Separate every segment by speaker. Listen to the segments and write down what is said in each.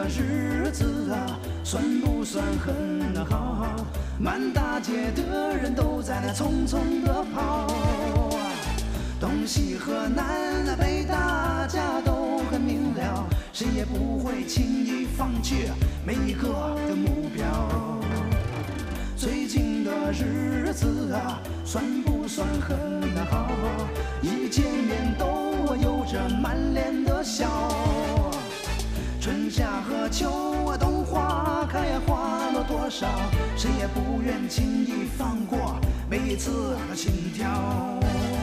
Speaker 1: 日子啊，算不算很好？满大街的人都在那匆匆的跑，东西和南北大家都很明了，谁也不会轻易放弃每一个的目标。最近的日子啊，算不算很好？一见面都有着满脸的笑。春夏和秋啊，冬花开花了多少？谁也不愿轻易放过每一次的心跳。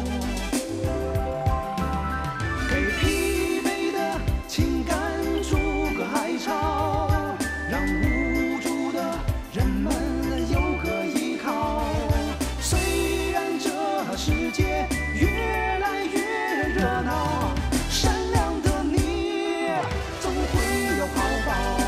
Speaker 1: 给疲惫的情感筑个海潮，让无助的人们有个依靠。虽然这世界越来越热闹，善良的你总会有好报。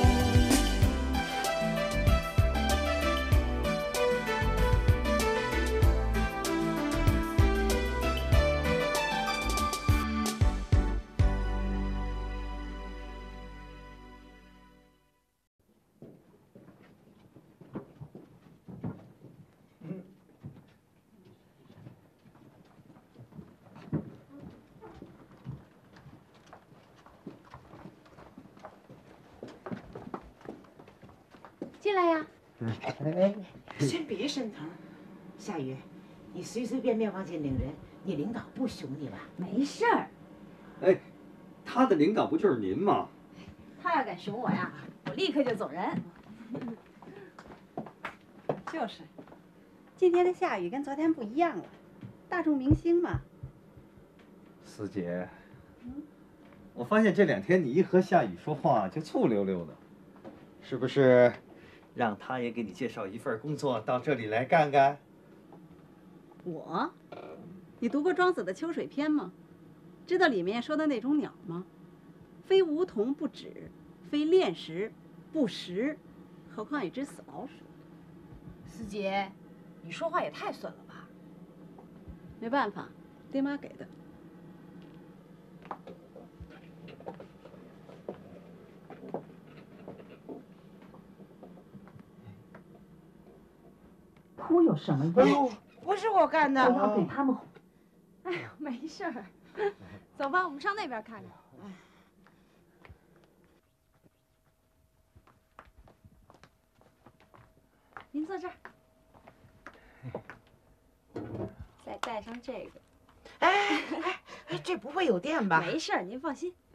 Speaker 2: 进来呀！
Speaker 3: 先别伸头，夏雨，你随随便便往进领人，你领导不凶你吧？
Speaker 2: 没事儿。
Speaker 4: 哎，他的领导不就是您吗？
Speaker 2: 他要敢熊我呀，我立刻就走人。
Speaker 5: 就是，今天的夏雨跟昨天不一样了，大众明星嘛。
Speaker 4: 思姐，我发现这2天你一和夏雨说话就醋溜溜的，是不是？让他也给你介绍一份工作，到这里来干干。
Speaker 5: 我，你读过庄子的《秋水篇》吗？知道里面说的那种鸟吗？非梧桐不止，非炼石不食，何况一只死老鼠。
Speaker 2: 思杰，你说话也太损了吧！
Speaker 5: 没办法，爹妈给的。
Speaker 3: 哭有什么用？不是我干的，我要给他们。
Speaker 2: 哎呦，没事儿，走吧，我们上那边看看。您坐这儿，再带上这个。
Speaker 3: 哎，这不会有电吧？
Speaker 2: 没事儿，您放心。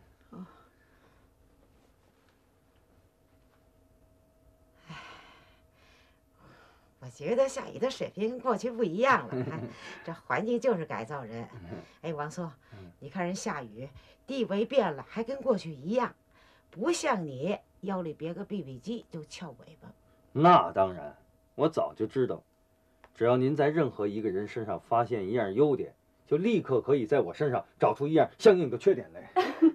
Speaker 3: 我觉得夏雨的水平跟过去不一样了，这环境就是改造人。哎，王素，你看人夏雨地位变了，还跟过去一样，不像你腰里别个 BB 机就翘尾巴。
Speaker 4: 那当然，我早就知道，只要您在任何一个人身上发现一样优点，就立刻可以在我身上找出一样相应的缺点来。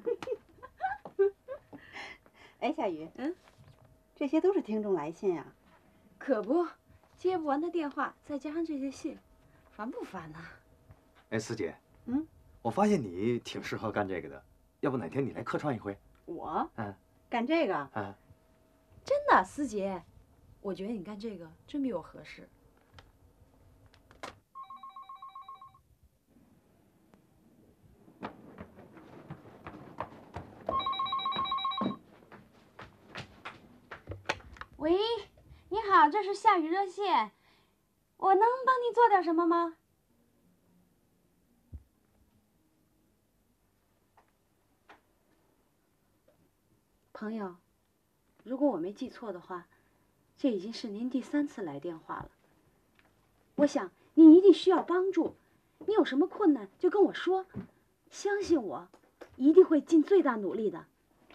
Speaker 5: 哎，夏雨，这些都是听众来信啊。
Speaker 2: 可不。接不完的电话，再加上这些信，烦不烦呢？
Speaker 4: 哎，思姐，我发现你挺适合干这个的，要不哪天你来客串一回？
Speaker 5: 我？干这个？
Speaker 2: 真的，思杰，我觉得你干这个真比我合适。喂。你好，这是夏雨热线，我能帮你做点什么吗？朋友，如果我没记错的话，这已经是您第3次来电话了。我想你一定需要帮助，你有什么困难就跟我说，相信我，一定会尽最大努力的。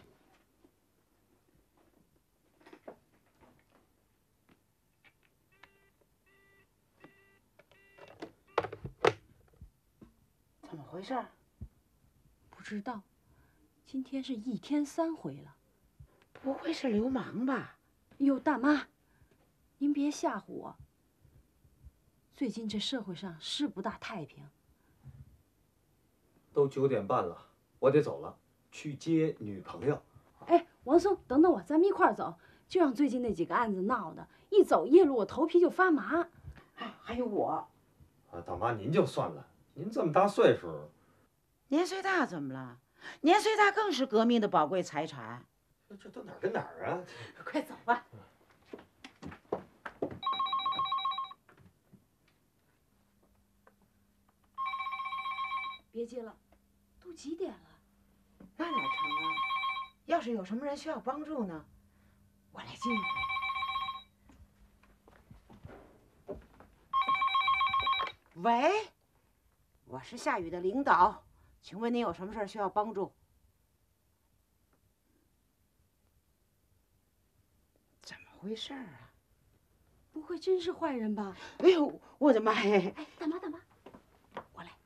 Speaker 3: 怎么回事？
Speaker 2: 不知道，今天是1天3回了。
Speaker 3: 不会是流氓吧？
Speaker 2: 哟，大妈，您别吓唬我。最近这社会上是不大太平。都
Speaker 4: 9点半了，我得走了，去接女朋友。
Speaker 2: 哎， 王松，等等我，咱们一块儿走。就让最近那几个案子闹的，一走夜路我头皮就发麻。
Speaker 3: 还有我。
Speaker 4: 大妈您就算了，您这么大岁数，
Speaker 3: 年岁大怎么了？年岁大更是革命的宝贵财产。
Speaker 4: 这都哪儿跟哪儿啊？
Speaker 3: 快走吧。
Speaker 2: 别接了，都几点了？
Speaker 3: 那哪成啊？要是有什么人需要帮助呢，我来接一回。喂，我是夏雨的领导，请问您有什么事需要帮助？怎么回事啊？
Speaker 2: 不会真是坏人吧？
Speaker 3: 哎呦，我的妈呀！
Speaker 2: 哎，大妈，大妈，我来。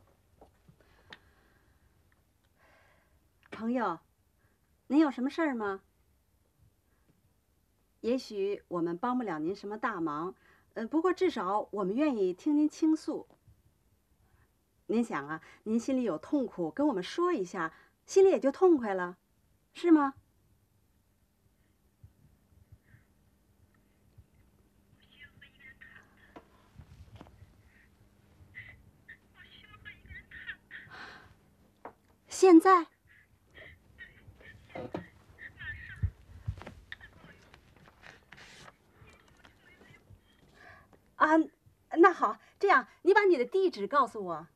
Speaker 5: 朋友，您有什么事儿吗？也许我们帮不了您什么大忙，不过至少我们愿意听您倾诉。您想啊，您心里有痛苦，跟我们说一下，心里也就痛快了，是吗？现在？啊，那好，这样你把你的地址告诉我。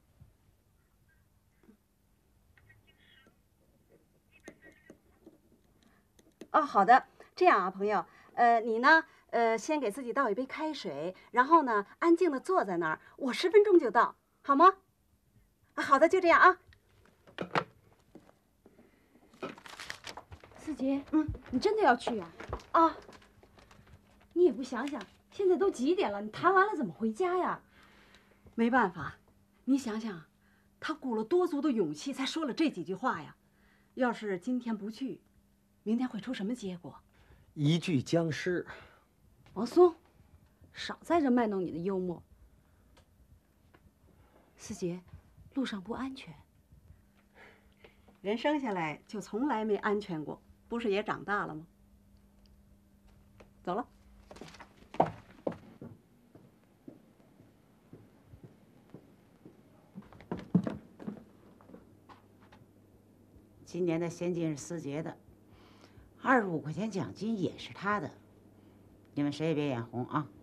Speaker 5: 哦，好的，这样啊，朋友，你呢，先给自己倒一杯开水，然后呢，安静的坐在那儿，我10分钟就到，好吗？啊，好的，就这样啊。
Speaker 2: 四姐，你真的要去呀？
Speaker 5: 啊，
Speaker 2: 你也不想想，现在都几点了？你谈完了怎么回家呀？
Speaker 5: 没办法，你想想，他鼓了多足的勇气才说了这几句话呀。要是今天不去，明天会出什么结果？
Speaker 4: 一句僵尸。
Speaker 2: 王松，少在这卖弄你的幽默。四姐，路上不安全。
Speaker 5: 人生下来就从来没安全过，不是也长大了吗？走了。
Speaker 3: 今年的先进是思杰的，25块钱奖金也是他的，你们谁也别眼红啊。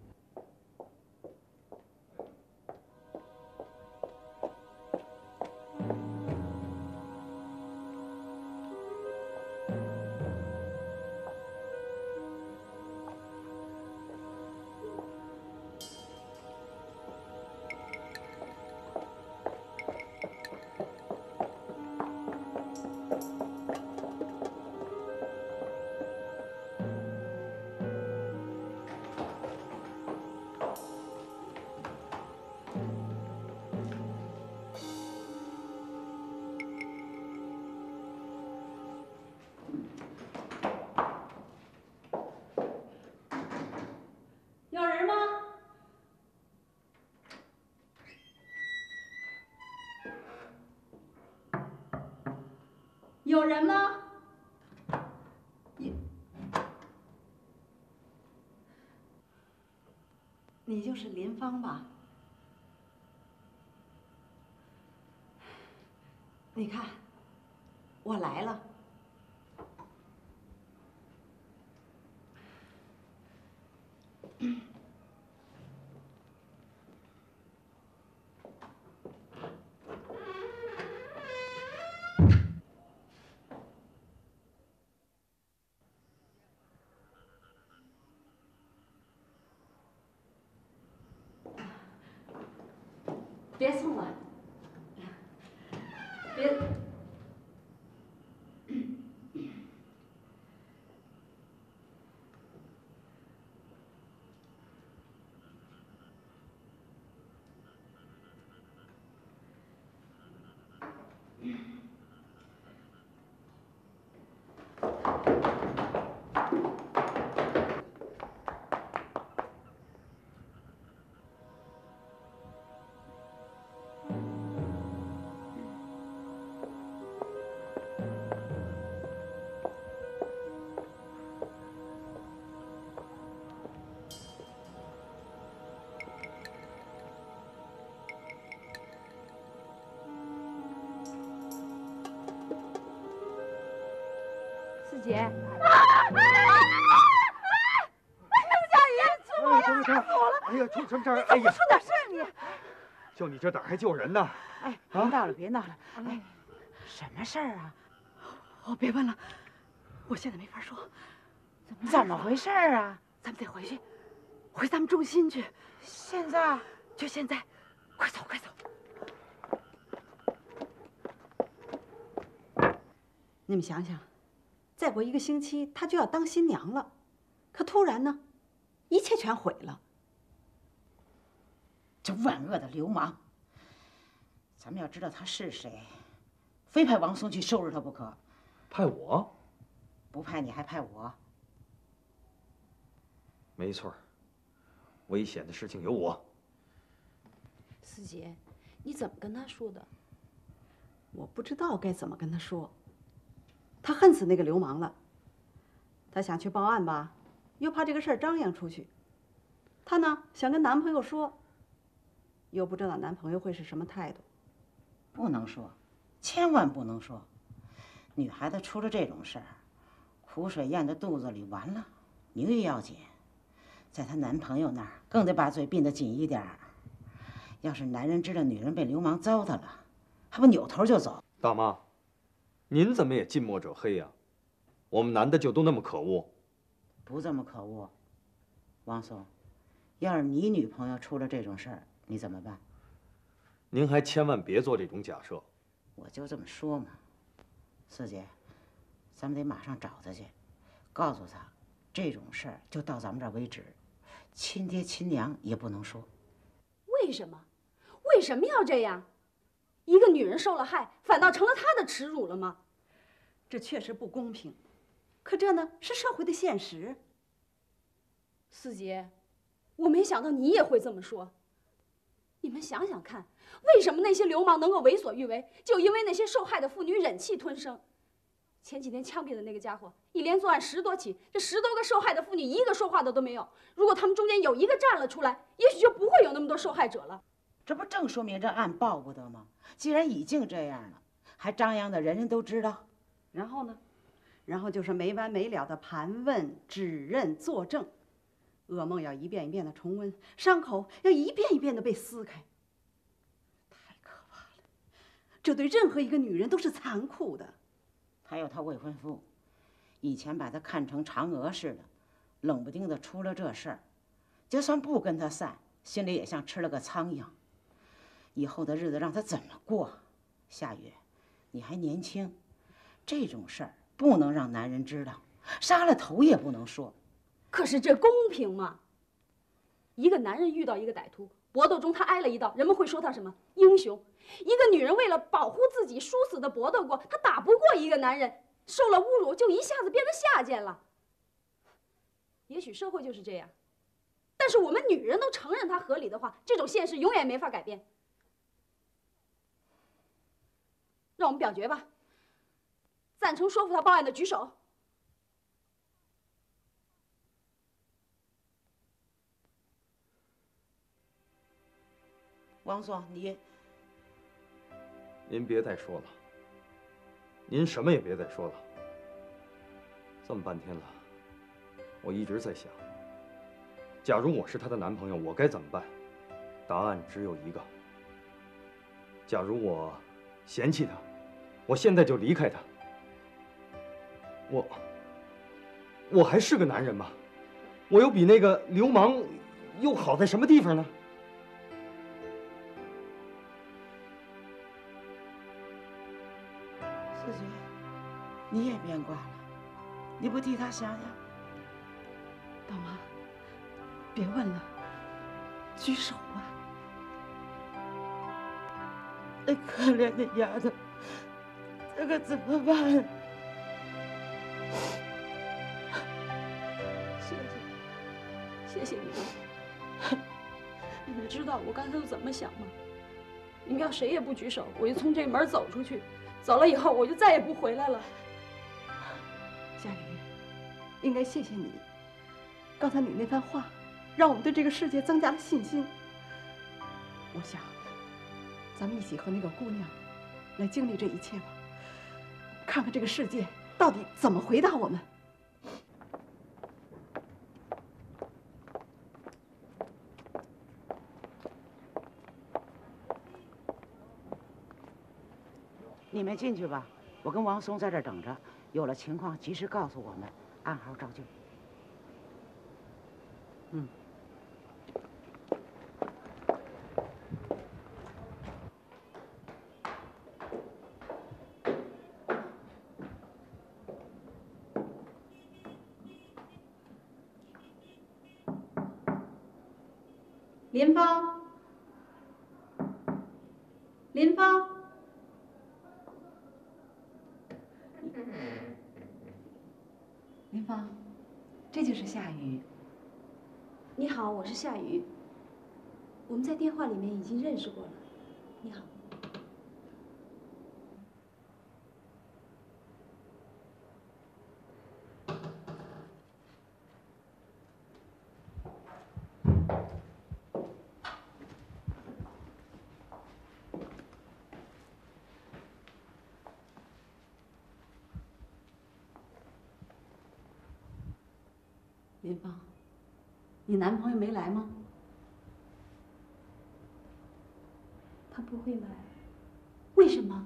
Speaker 5: 有人吗？有人吗？你就是林芳吧？你看，我来了。别送了，别。
Speaker 2: 姐。哎
Speaker 4: 呀，等等，哎呀，出什么事儿？哎呀，
Speaker 3: 出点事儿你！
Speaker 4: 就你这胆还救人呢？
Speaker 3: 哎，别闹了，别闹了！哎，什么事儿啊？
Speaker 5: 哦，别问了，我现在没法说。
Speaker 3: 怎么回事儿啊？
Speaker 5: 咱们得回去，回咱们中心去。
Speaker 3: 现在
Speaker 5: 就现在，快走快走！你们想想，再过1个星期，她就要当新娘了，可突然呢，一切全毁了。
Speaker 3: 这万恶的流氓！咱们要知道他是谁，非派王松去收拾他不可。
Speaker 4: 派我？
Speaker 3: 不派你还派我？
Speaker 4: 没错，危险的事情有我。
Speaker 2: 四姐，你怎么跟他说的？
Speaker 5: 我不知道该怎么跟他说。他恨死那个流氓了。他想去报案吧，又怕这个事儿张扬出去。他呢，想跟男朋友说，又不知道男朋友会是什么态度。
Speaker 3: 不能说，千万不能说。女孩子出了这种事儿，苦水咽到肚子里，完了，女也要紧。在她男朋友那儿，更得把嘴闭得紧一点儿。要是男人知道女人被流氓糟蹋了，还不扭头就走？
Speaker 4: 大妈，您怎么也近墨者黑呀？我们男的就都那么可恶？
Speaker 3: 不这么可恶。王松，要是你女朋友出了这种事儿，你怎么办？
Speaker 4: 您还千万别做这种假设。
Speaker 3: 我就这么说嘛。四姐，咱们得马上找他去，告诉他，这种事儿就到咱们这儿为止，亲爹亲娘也不能说。
Speaker 2: 为什么？为什么要这样？一个女人受了害，反倒成了她的耻辱了吗？
Speaker 5: 这确实不公平，可这呢是社会的现实。
Speaker 2: 四姐，我没想到你也会这么说。你们想想看，为什么那些流氓能够为所欲为？就因为那些受害的妇女忍气吞声。前几天枪毙的那个家伙，一连作案10多起，这10多个受害的妇女一个说话的都没有。如果他们中间有一个站了出来，也许就不会有那么多受害者了。
Speaker 3: 这不正说明这案报不得吗？既然已经这样了，还张扬的人人都知道。
Speaker 5: 然后呢？然后就是没完没了的盘问、指认、作证，噩梦要一遍一遍的重温，伤口要一遍一遍的被撕开。太可怕了！这对任何一个女人都是残酷的。
Speaker 3: 还有他未婚夫，以前把他看成嫦娥似的，冷不丁的出了这事儿，就算不跟他散，心里也像吃了个苍蝇。以后的日子让他怎么过？夏雨，你还年轻，这种事儿不能让男人知道，杀了头也不能说。
Speaker 2: 可是这公平吗？一个男人遇到一个歹徒，搏斗中他挨了一刀，人们会说他什么？英雄。一个女人为了保护自己，殊死的搏斗过，她打不过一个男人，受了侮辱就一下子变得下贱了。也许社会就是这样，但是我们女人都承认它合理的话，这种现实永远没法改变。让我们表决吧。赞成说服他报案的举手。
Speaker 3: 王松，
Speaker 4: 您别再说了，您什么也别再说了。这么半天了，我一直在想，假如我是她的男朋友，我该怎么办？答案只有一个。假如我嫌弃她，我现在就离开她。我还是个男人吗？我又比那个流氓又好在什么地方呢？
Speaker 3: 四姐，你也变卦了，你不替他想想？
Speaker 5: 大妈，别问了，举手吧。
Speaker 3: 那可怜的丫头，这可怎么办？
Speaker 2: 谢谢你们。你们知道我刚才都怎么想吗？你们要谁也不举手，我就从这门走出去。走了以后，我就再也不回来了。
Speaker 5: 夏雨，应该谢谢你。刚才你那番话，让我们对这个世界增加了信心。我想，咱们一起和那个姑娘来经历这一切吧，看看这个世界到底怎么回答我们？
Speaker 3: 你们进去吧，我跟王松在这儿等着，有了情况及时告诉我们，按号照旧。嗯。
Speaker 5: 林芳，林芳，林芳，这就是夏雨。
Speaker 2: 你好，我是夏雨。我们在电话里面已经认识过了。你好。
Speaker 5: 林芳，你男朋友没来吗？
Speaker 2: 他不会来。为什么？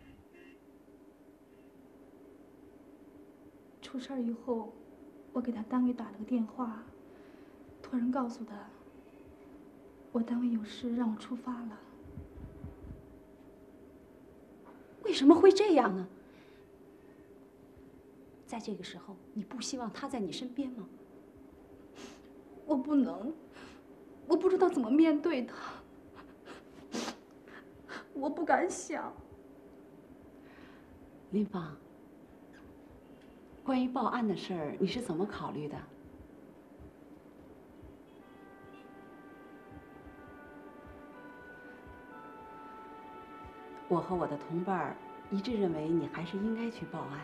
Speaker 6: 出事儿以后，我给他单位打了个电话，托人告诉他，我单位有事让我出发了。
Speaker 2: 为什么会这样呢？在这个时候，你不希望他在你身边吗？
Speaker 6: 我不能，我不知道怎么面对他，我不敢想。
Speaker 5: 林芳，关于报案的事儿，你是怎么考虑的？我和我的同伴儿一致认为你还是应该去报案。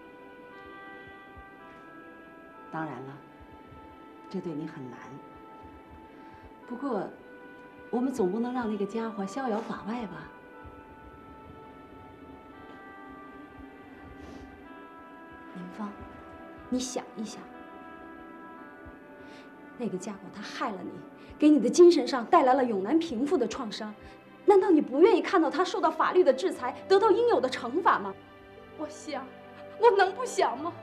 Speaker 5: 当然了，这对你很难。不过，我们总不能让那个家伙逍遥法外吧？
Speaker 2: 林芳，你想一想，那个家伙他害了你，给你的精神上带来了永难平复的创伤。难道你不愿意看到他受到法律的制裁，得到应有的惩罚吗？
Speaker 6: 我想，我能不想吗？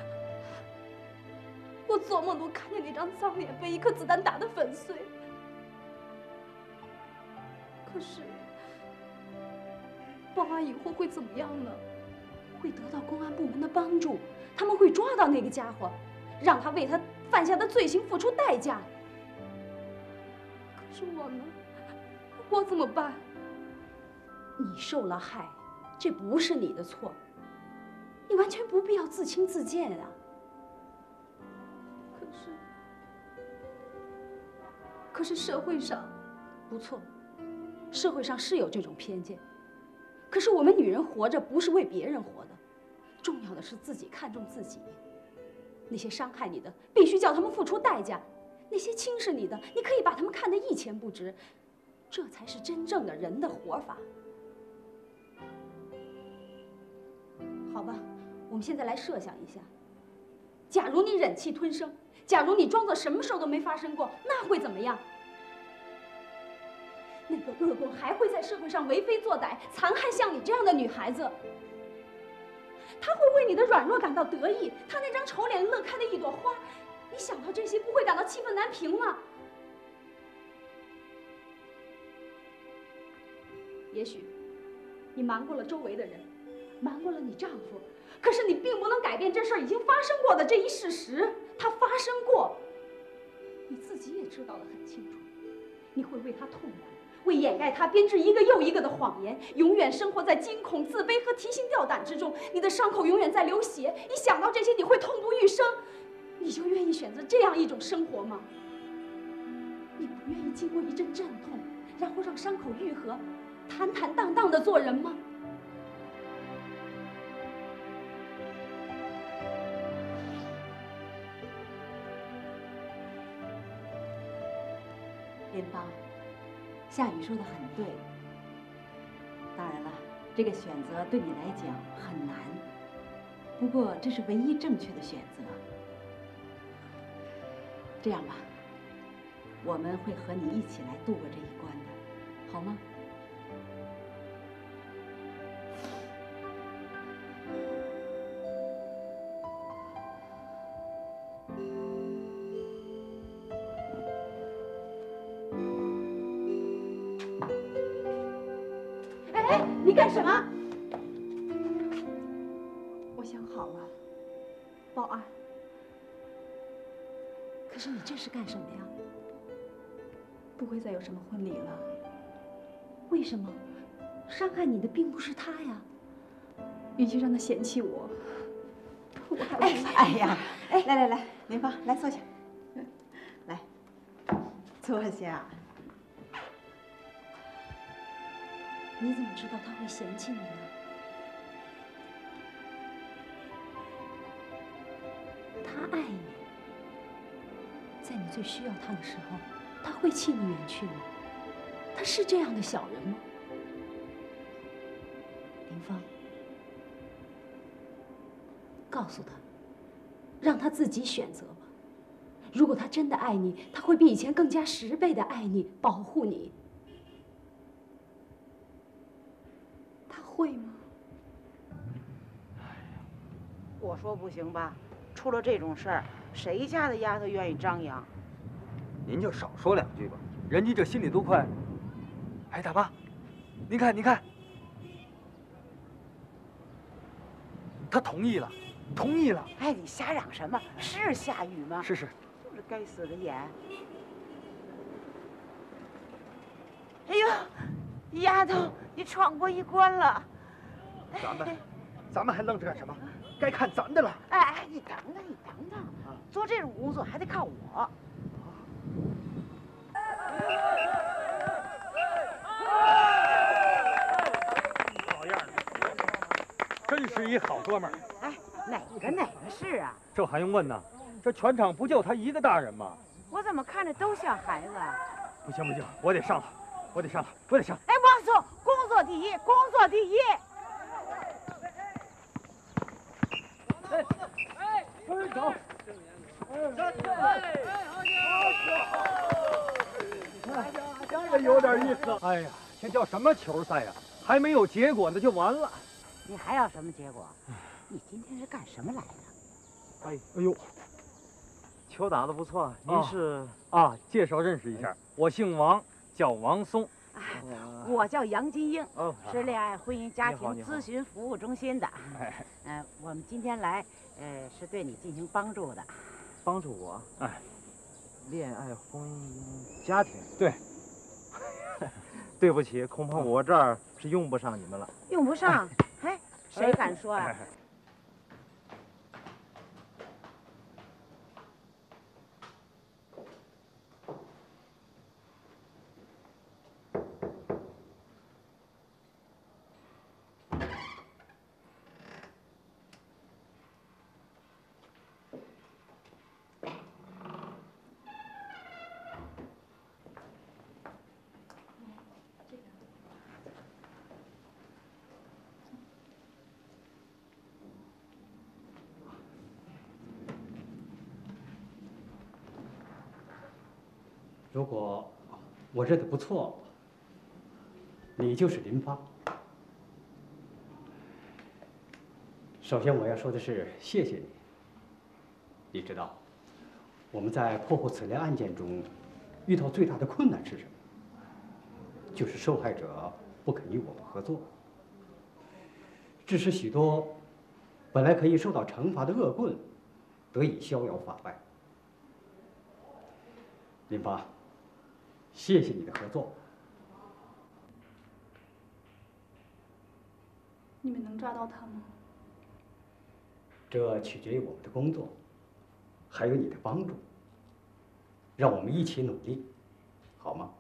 Speaker 6: 我做梦都看见那张脏脸被一颗子弹打得粉碎。可是，报案以后会怎么样呢？
Speaker 2: 会得到公安部门的帮助，他们会抓到那个家伙，让他为他犯下的罪行付出代价。
Speaker 6: 可是我呢？我怎么办？
Speaker 2: 你受了害，这不是你的错，你完全不必要自轻自贱啊。
Speaker 6: 可是社会上，
Speaker 2: 不错，社会上是有这种偏见。可是我们女人活着不是为别人活的，重要的是自己看重自己。那些伤害你的，必须叫他们付出代价；那些轻视你的，你可以把他们看得一钱不值。这才是真正的人的活法。好吧，我们现在来设想一下，假如你忍气吞声，假如你装作什么事都没发生过，那会怎么样？那个恶棍还会在社会上为非作歹，残害像你这样的女孩子。他会为你的软弱感到得意，他那张丑脸乐开的一朵花，你想到这些不会感到气愤难平吗？也许你瞒过了周围的人，瞒过了你丈夫，可是你并不能改变这事儿已经发生过的这一事实。它发生过，你自己也知道得很清楚。你会为他痛苦，为掩盖他编织一个又一个的谎言，永远生活在惊恐、自卑和提心吊胆之中。你的伤口永远在流血，一想到这些，你会痛不欲生。你就愿意选择这样一种生活吗？你不愿意经过一阵阵痛，然后让伤口愈合，坦坦荡荡地做人吗？
Speaker 5: 林芳，夏雨说的很对。当然了，这个选择对你来讲很难。 不过这是唯一正确的选择。这样吧，我们会和你一起来度过这一关的，好吗？
Speaker 2: 哎，你干什么？
Speaker 6: 我想好了，报案。
Speaker 2: 可是你这是干什么呀？
Speaker 6: 不会再有什么婚礼了。
Speaker 2: 为什么？伤害你的并不是他呀。
Speaker 6: 与其让他嫌弃我，我还不如
Speaker 5: 哎呀，来，林芳，来坐下，来，坐下。
Speaker 2: 你怎么知道他会嫌弃你呢？他爱你，在你最需要他的时候，他会弃你远去吗？他是这样的小人吗？林芳，告诉他，让他自己选择吧。如果他真的爱你，他会比以前更加10倍的爱你，保护你。
Speaker 6: 他会吗？
Speaker 3: 我说不行吧，出了这种事儿，谁家的丫头愿意张扬？
Speaker 4: 您就少说2句吧，人家这心里都快……哎，大妈，您看，他同意了，同意了。
Speaker 3: 哎，你瞎嚷什么？是下雨吗？
Speaker 4: 是，
Speaker 3: 就是该死的眼。哎呦，丫头，你闯过一关了。
Speaker 4: 咱们还愣着干什么？该看咱的了。
Speaker 3: 哎，你等等，做这种工作还得靠我。
Speaker 4: 好样的，真是一好哥们儿。
Speaker 3: 哎，哪个是啊？
Speaker 4: 这还用问呢？这全场不就他一个大人吗？
Speaker 3: 我怎么看着都像孩子？
Speaker 4: 不行，我得上了。
Speaker 3: 哎，王总，工作第一。
Speaker 4: 走。这有点意思。哎呀，这叫什么球赛呀？还没有结果呢就完了。
Speaker 3: 你还要什么结果？你今天是干什么来的？
Speaker 4: 哎呦，
Speaker 7: 球打得不错，您是？
Speaker 4: 介绍认识一下，我姓王，叫王松。
Speaker 3: 我叫杨金英，
Speaker 7: 哦，
Speaker 3: 是恋爱婚姻家庭
Speaker 7: 你好
Speaker 3: 咨询服务中心的。我们今天来，是对你进行帮助的。
Speaker 7: 帮助我？
Speaker 4: 哎，
Speaker 7: 恋爱婚姻家庭？
Speaker 4: 对。
Speaker 7: 对不起，恐怕我这儿是用不上你们了。
Speaker 3: 用不上？哎，谁敢说啊？
Speaker 8: 如果我认得不错，你就是林芳。首先我要说的是谢谢你。你知道，我们在破获此类案件中遇到最大的困难是什么？就是受害者不肯与我们合作，致使许多本来可以受到惩罚的恶棍得以逍遥法外。林芳，谢谢你的合作。
Speaker 6: 你们能抓到他吗？
Speaker 8: 这取决于我们的工作，还有你的帮助。让我们一起努力，好吗？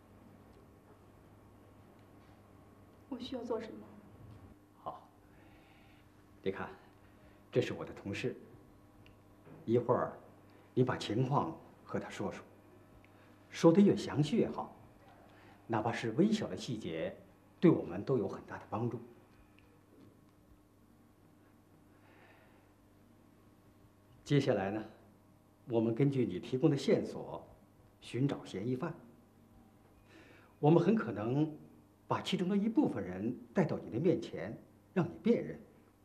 Speaker 6: 我需要做什么？
Speaker 8: 好，你看，这是我的同事。一会儿，你把情况和他说说，说得越详细越好，哪怕是微小的细节，对我们都有很大的帮助。 接下来呢，我们根据你提供的线索，寻找嫌疑犯。我们很可能把其中的一部分人带到你的面前，让你辨认。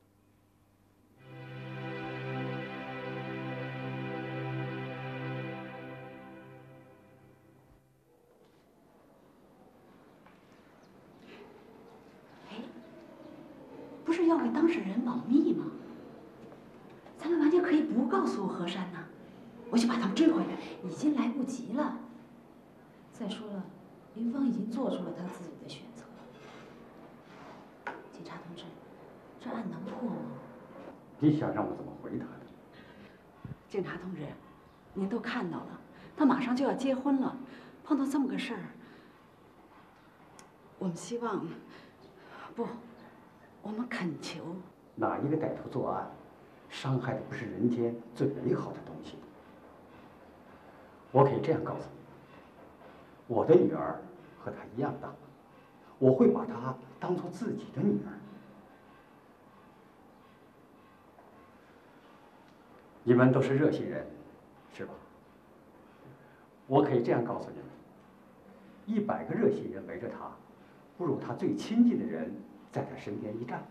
Speaker 2: 不是要为当事人保密吗？咱们完全可以不告诉何山呐，我去把他们追回来。已经来不及了。再说了，林芳已经做出了他自己的选择。警察同志，这案能破吗？
Speaker 8: 你想让我怎么回答的？
Speaker 5: 警察同志，您都看到了，他马上就要结婚了，碰到这么个事儿，我们希望，不，我们恳求。
Speaker 8: 哪一个歹徒作案，伤害的不是人间最美好的东西？我可以这样告诉你，我的女儿和她一样大，我会把她当做自己的女儿。你们都是热心人，是吧？我可以这样告诉你们：100个热心人围着她，不如她最亲近的人在她身边一站。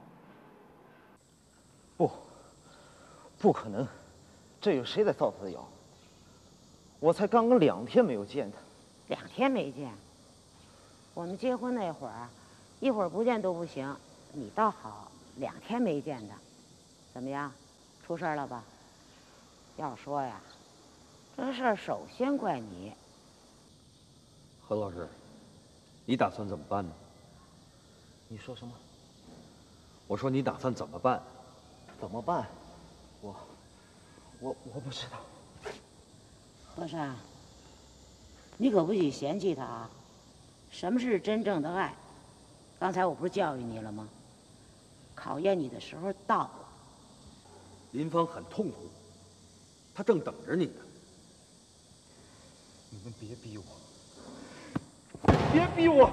Speaker 7: 不可能，这有谁在造他的谣？我才刚刚2天没有见他。
Speaker 3: 2天没见，我们结婚那会儿，一会儿不见都不行，你倒好，2天没见的，怎么样？出事了吧？要说呀，这事儿首先怪你。
Speaker 4: 何老师，你打算怎么办呢？
Speaker 7: 你说什么？
Speaker 4: 我说你打算怎么办？
Speaker 7: 怎么办？我不知道。
Speaker 3: 和珅，你可不许嫌弃他啊！什么是真正的爱？刚才我不是教育你了吗？考验你的时候到了。
Speaker 4: 林芳很痛苦，她正等着你呢。
Speaker 7: 你们别逼我！别逼我！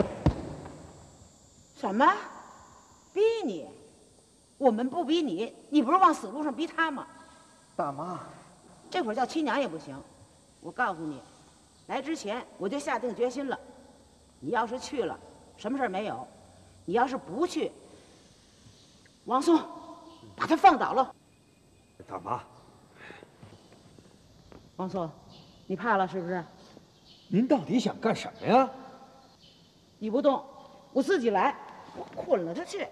Speaker 3: 什么？逼你？我们不逼你，你不是往死路上逼他吗？
Speaker 7: 大妈，
Speaker 3: 这会儿叫亲娘也不行。我告诉你，来之前我就下定决心了，你要是去了，什么事儿没有；你要是不去，王松把他放倒了。
Speaker 4: 大妈，
Speaker 3: 王松，你怕了是不是？
Speaker 4: 您到底想干什么呀？
Speaker 3: 你不动，我自己来，我捆了他去。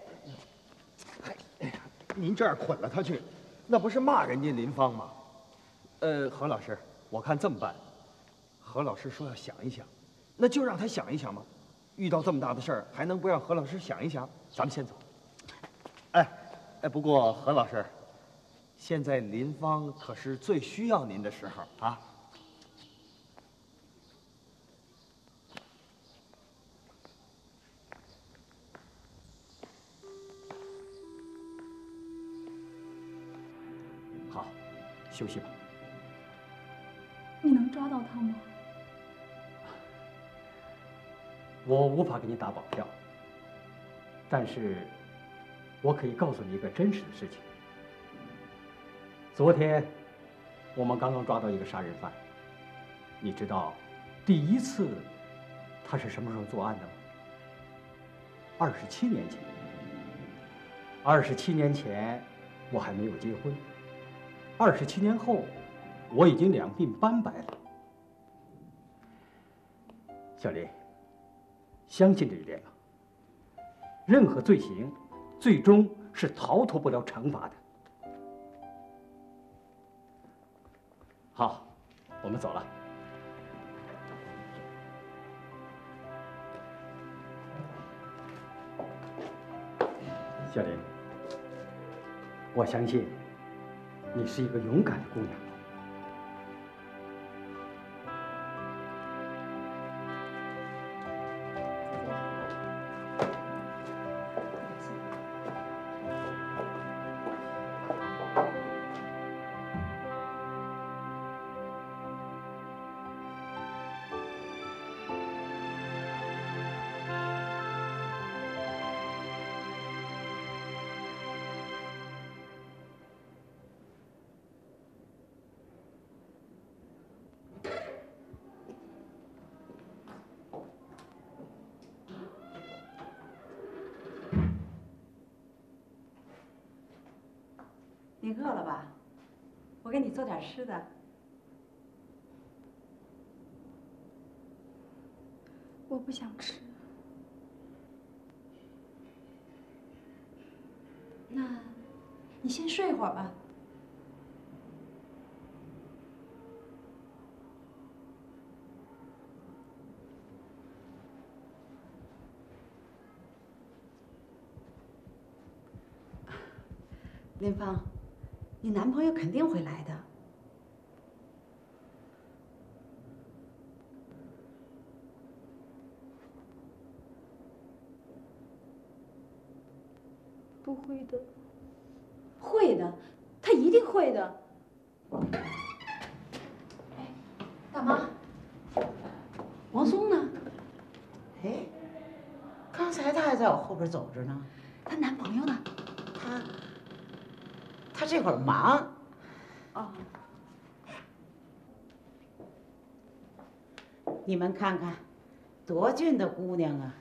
Speaker 4: 您这样捆了他去，那不是骂人家林芳吗？何老师，我看这么办，何老师说要想一想，那就让他想一想吧。遇到这么大的事儿，还能不让何老师想一想？咱们先走。不过何老师，现在林芳可是最需要您的时候啊。
Speaker 8: 好，休息吧。
Speaker 6: 你能抓到他吗？
Speaker 8: 我无法给你打保票，但是我可以告诉你一个真实的事情。昨天我们刚刚抓到一个杀人犯，你知道第一次他是什么时候作案的吗？27年前。27年前我还没有结婚，27年后我已经2鬓斑白了。小林，相信这一点吧。任何罪行，最终是逃脱不了惩罚的。好，我们走了。小林，我相信你是一个勇敢的姑娘。
Speaker 5: 你饿了吧？我给你做点吃的。
Speaker 6: 我不想吃。
Speaker 2: 那，你先睡会儿吧。
Speaker 5: 林芳，你男朋友肯定会来的。
Speaker 6: 不会的。
Speaker 2: 会的，他一定会的。哎，大妈，王松呢？
Speaker 3: 哎，刚才他还在我后边走着呢。
Speaker 2: 她男朋友呢？
Speaker 3: 他这会儿忙。
Speaker 2: 哦。
Speaker 3: 你们看看，多俊的姑娘啊！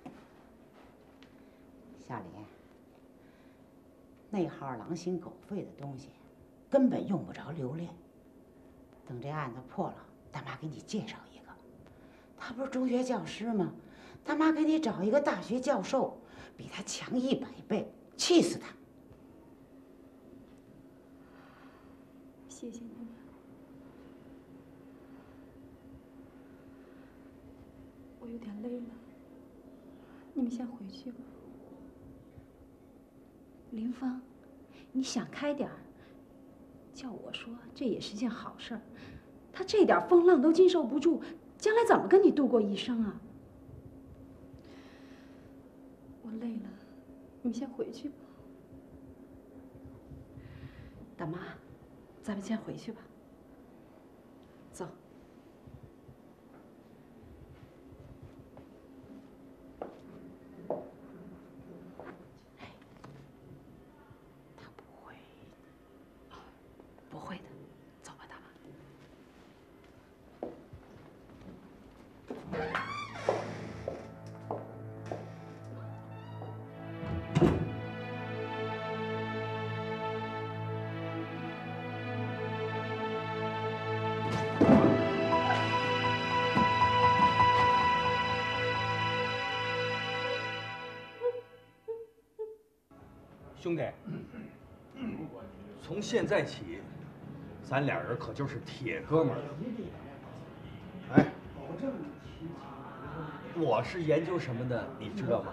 Speaker 3: 夏莲，那号狼心狗肺的东西，根本用不着留恋。等这案子破了，大妈给你介绍一个。他不是中学教师吗？大妈给你找一个大学教授，比他强100倍，气死他！
Speaker 6: 谢谢你们。我有点累了，你们先回去吧。
Speaker 2: 林芳，你想开点儿。叫我说，这也是件好事儿。他这点风浪都经受不住，将来怎么跟你度过一生啊？
Speaker 6: 我累了，你们先回去吧。
Speaker 2: 大妈，咱们先回去吧。走。不会的，走吧，大妈。
Speaker 4: 兄弟，从现在起，咱俩人可就是铁哥们儿了。哎，我是研究什么的，你知道吗？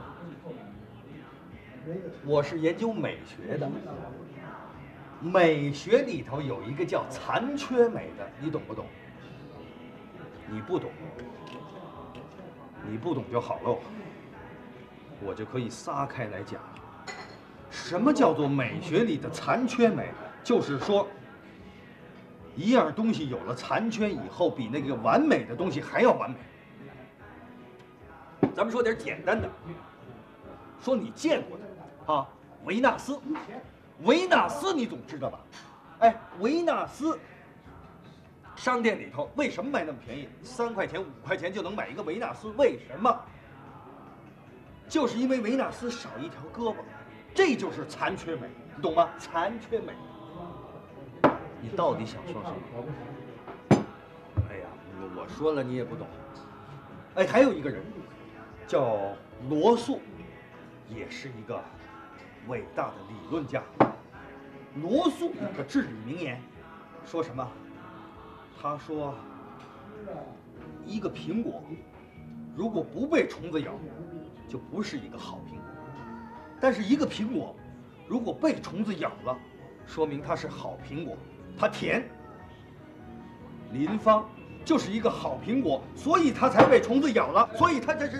Speaker 4: 我是研究美学的。美学里头有一个叫残缺美的，你懂不懂？你不懂，你不懂就好喽。我就可以撒开来讲。什么叫做美学里的残缺美？就是说，一样东西有了残缺以后，比那个完美的东西还要完美。咱们说点简单的，说你见过的啊，维纳斯，维纳斯你总知道吧？哎，维纳斯商店里头为什么卖那么便宜？3块钱、5块钱就能买一个维纳斯？为什么？就是因为维纳斯少一条胳膊。这就是残缺美，你懂吗？残缺美。你到底想说什么？哎呀，我说了你也不懂。哎，还有一个人叫罗素，也是一个伟大的理论家。罗素有个至理名言，说什么？他说，一个苹果如果不被虫子咬，就不是一个好苹果。但是一个苹果，如果被虫子咬了，说明它是好苹果，它甜。林芳就是一个好苹果，所以它才被虫子咬了，所以它甜。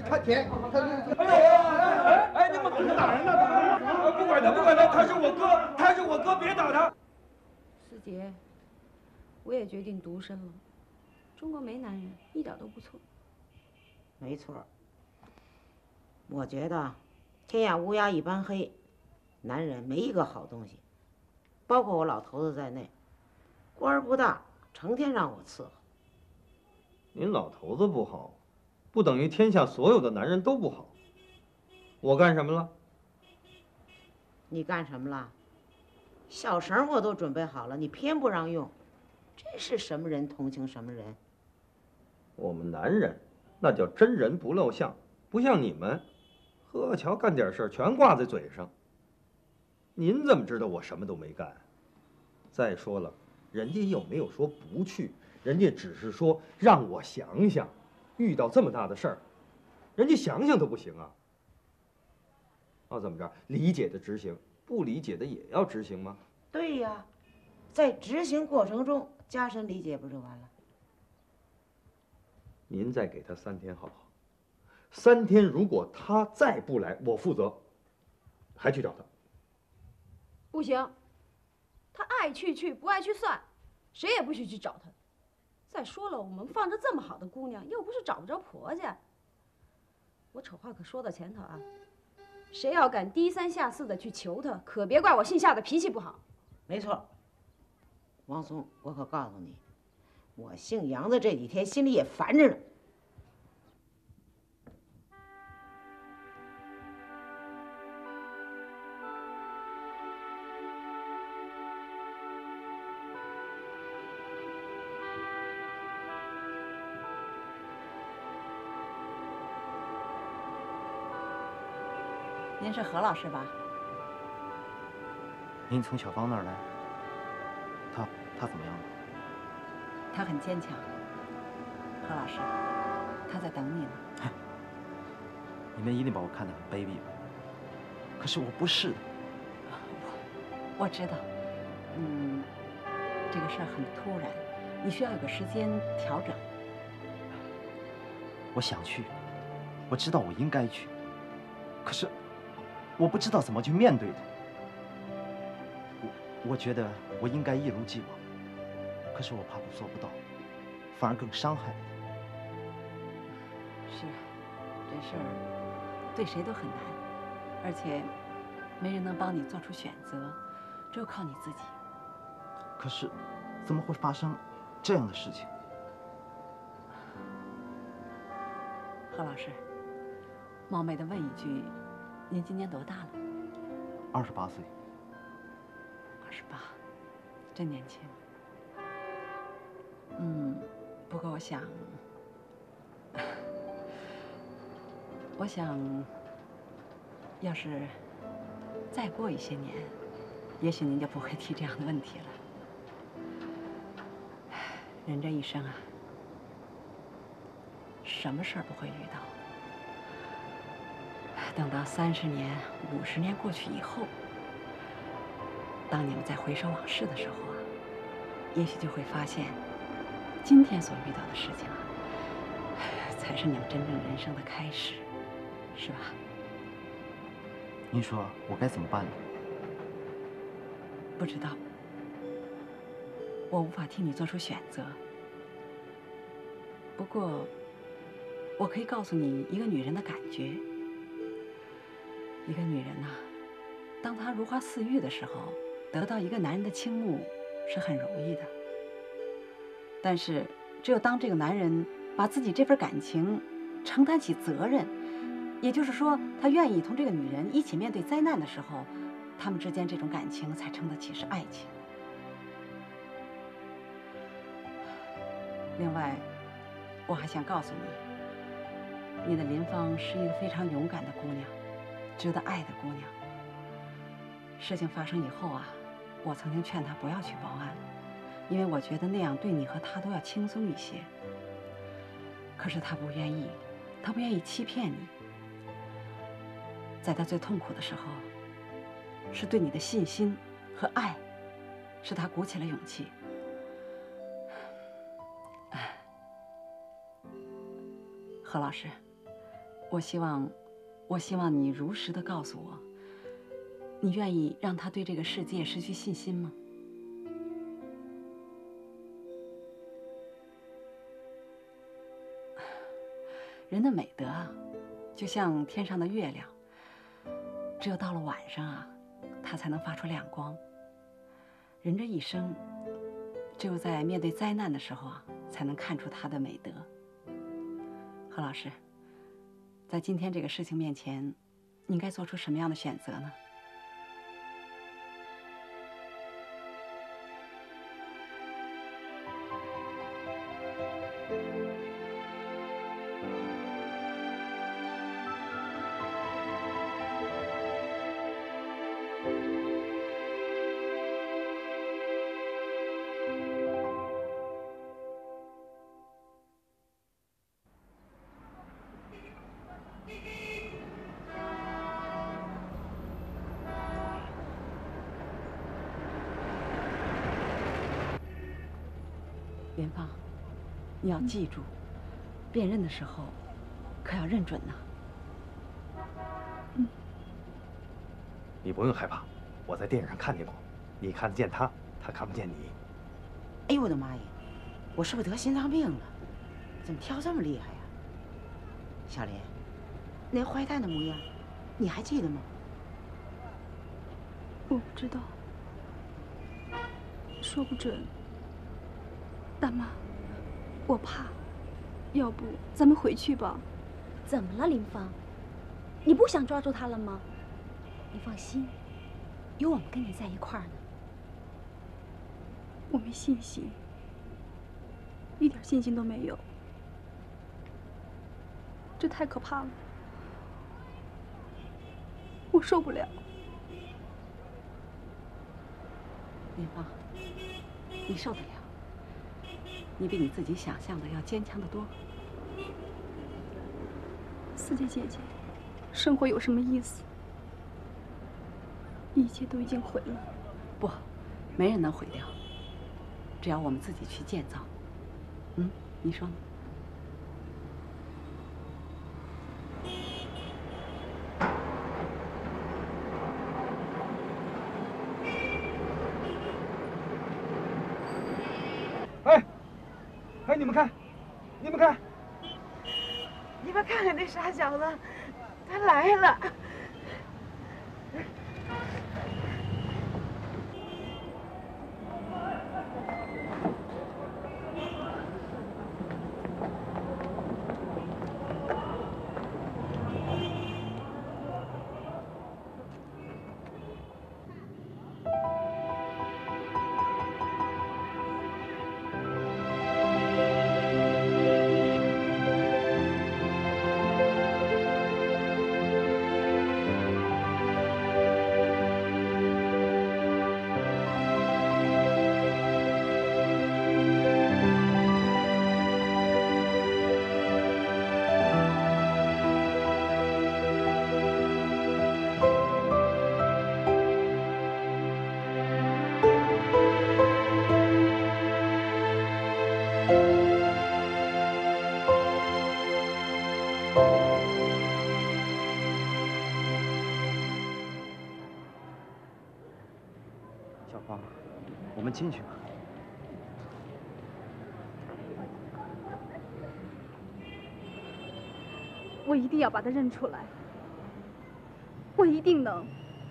Speaker 4: 哎，你们不打人呢？不管他，他是我哥，别打他。
Speaker 2: 思杰，我也决定独身了。中国没男人，一点都不错。
Speaker 3: 没错。我觉得。天涯乌鸦一般黑，男人没一个好东西，包括我老头子在内，官儿不大，成天让我伺候。
Speaker 4: 您老头子不好，不等于天下所有的男人都不好。我干什么了？
Speaker 3: 你干什么了？ 小绳我都准备好了，你偏不让用，这是什么人同情什么人？
Speaker 4: 我们男人那叫真人不露相，不像你们，呵瞧干点事儿全挂在嘴上。您怎么知道我什么都没干？再说了，人家又没有说不去，人家只是说让我想想，遇到这么大的事儿，人家想想都不行啊。哦，怎么着？理解的执行，不理解的也要执行吗？
Speaker 3: 对呀，在执行过程中加深理解不就完了？
Speaker 4: 您再给他3天好不好？3天，如果他再不来，我负责，还去找他。
Speaker 2: 不行，他爱去去，不爱去算，谁也不许去找他。再说了，我们放着这么好的姑娘，又不是找不着婆家。我丑话可说到前头啊，谁要敢低三下四的去求他，可别怪我姓夏的脾气不好。
Speaker 3: 没错，王松，我可告诉你，我姓杨的这几天心里也烦着呢。
Speaker 5: 您是何老师吧？
Speaker 7: 您从小芳那儿来，他怎么样了？
Speaker 5: 他很坚强。何老师，他在等你呢。
Speaker 7: 你们一定把我看得很卑鄙吧？可是我不是的。
Speaker 5: 我知道，这个事儿很突然，你需要有个时间调整。
Speaker 7: 我想去，我知道我应该去，可是我不知道怎么去面对它。我觉得我应该一如既往，可是我怕我做不到，反而更伤害了他。
Speaker 5: 是，这事儿对谁都很难，而且没人能帮你做出选择，只有靠你自己。
Speaker 7: 可是，怎么会发生这样的事情？
Speaker 5: 何老师，冒昧的问一句，您今年多大了
Speaker 7: 28岁。
Speaker 5: ？28，真年轻。不过我想，要是再过一些年，也许您就不会提这样的问题了。人这一生啊，什么事儿不会遇到？等到30年、50年过去以后，当你们再回首往事的时候啊，也许就会发现，今天所遇到的事情啊，才是你们真正人生的开始，是吧？
Speaker 7: 您说我该怎么办呢？
Speaker 5: 不知道，我无法替你做出选择。不过，我可以告诉你一个女人的感觉。一个女人呐，当她如花似玉的时候，得到一个男人的倾慕是很容易的。但是，只有当这个男人把自己这份感情承担起责任，也就是说，他愿意同这个女人一起面对灾难的时候，他们之间这种感情才称得起是爱情。另外，我还想告诉你，你的林芳是一个非常勇敢的姑娘，值得爱的姑娘。事情发生以后啊，我曾经劝她不要去报案，因为我觉得那样对你和她都要轻松一些。可是她不愿意，她不愿意欺骗你。在她最痛苦的时候，是对你的信心和爱，使她鼓起了勇气。何老师，我希望你如实的告诉我，你愿意让他对这个世界失去信心吗？人的美德啊，就像天上的月亮，只有到了晚上啊，它才能发出亮光。人这一生，只有在面对灾难的时候啊，才能看出他的美德。何老师，在今天这个事情面前，你应该做出什么样的选择呢？ 林芳，你要记住，辨认的时候可要认准呐。
Speaker 4: 你不用害怕，我在电影上看见过，你看得见他，他看不见你。
Speaker 3: 哎呦我的妈呀！我是不是得心脏病了？怎么跳这么厉害呀？小莲，那坏蛋的模样，你还记得吗？
Speaker 6: 我不知道，说不准。大妈，我怕，要不咱们回去吧？
Speaker 2: 怎么了，林芳？你不想抓住他了吗？你放心，有我们跟你在一块儿呢。
Speaker 6: 我没信心，一点信心都没有。这太可怕了，我受不了。
Speaker 5: 林芳，你受得了？你比你自己想象的要坚强得多。
Speaker 6: 四姐姐姐，生活有什么意思？一切都已经毁了。
Speaker 5: 不，没人能毁掉，只要我们自己去建造。你说呢？
Speaker 4: 哎，你们看，你们看，
Speaker 3: 你们看看那傻小子，他来了。
Speaker 7: 小芳，我们进去吧。
Speaker 6: 我一定要把他认出来，我一定能。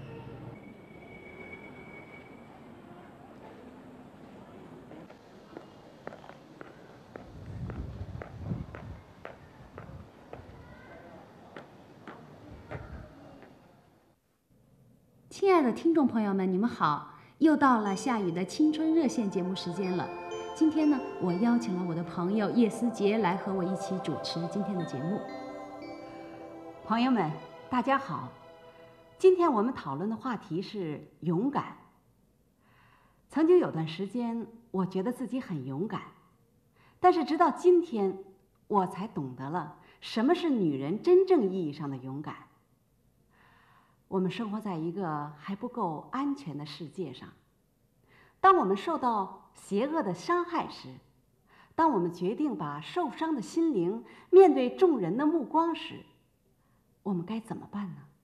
Speaker 2: 亲爱的听众朋友们，你们好！又到了夏雨的青春热线节目时间了。今天呢，我邀请了我的朋友叶思杰来和我一起主持今天的节目。
Speaker 5: 朋友们，大家好！今天我们讨论的话题是勇敢。曾经有段时间，我觉得自己很勇敢，但是直到今天，我才懂得了什么是女人真正意义上的勇敢。我们生活在一个还不够安全的世界上，当我们受到邪恶的伤害时，当我们决定把受伤的心灵面对众人的目光时，我们该怎么办呢？